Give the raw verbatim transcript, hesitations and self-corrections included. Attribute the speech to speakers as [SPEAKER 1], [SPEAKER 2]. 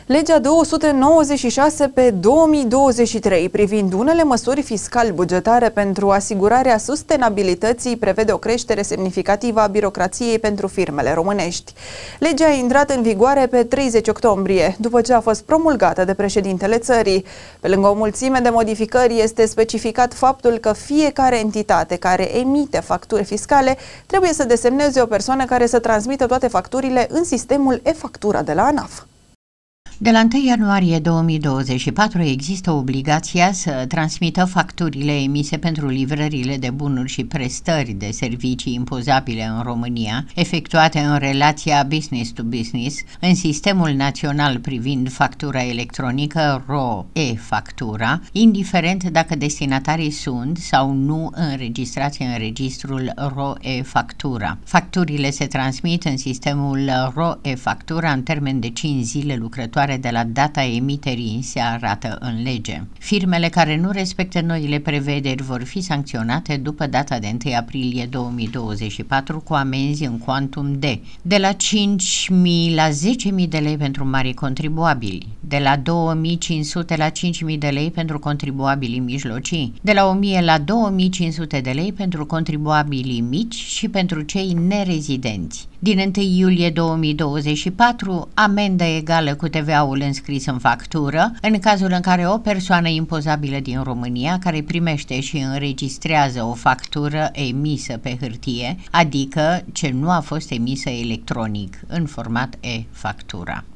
[SPEAKER 1] Legea două sute nouăzeci și șase pe două mii douăzeci și trei privind unele măsuri fiscal-bugetare pentru asigurarea sustenabilității prevede o creștere semnificativă a birocrației pentru firmele românești. Legea a intrat în vigoare pe treizeci octombrie, după ce a fost promulgată de președintele țării. Pe lângă o mulțime de modificări, este specificat faptul că fiecare entitate care emite facturi fiscale trebuie să desemneze o persoană care să transmită toate facturile în sistemul e-factura de la ANAF.
[SPEAKER 2] De la întâi ianuarie două mii douăzeci și patru există obligația să transmită facturile emise pentru livrările de bunuri și prestări de servicii impozabile în România, efectuate în relația business to business, în Sistemul Național privind factura electronică R O e-factura, indiferent dacă destinatarii sunt sau nu înregistrați în registrul R O e-factura. Facturile se transmit în sistemul R O e-factura în termen de cinci zile lucrătoare de la data emiterii se arată în lege. Firmele care nu respectă noile prevederi vor fi sancționate după data de întâi aprilie două mii douăzeci și patru cu amenzi în cuantum de de la cinci mii la zece mii de lei pentru mari contribuabili, de la două mii cinci sute la cinci mii de lei pentru contribuabilii mijlocii, de la o mie la două mii cinci sute de lei pentru contribuabilii mici și pentru cei nerezidenți. Din întâi iulie două mii douăzeci și patru, amendă egală cu T V A-ul înscris în factură, în cazul în care o persoană impozabilă din România care primește și înregistrează o factură emisă pe hârtie, adică ce nu a fost emisă electronic, în format e-factura.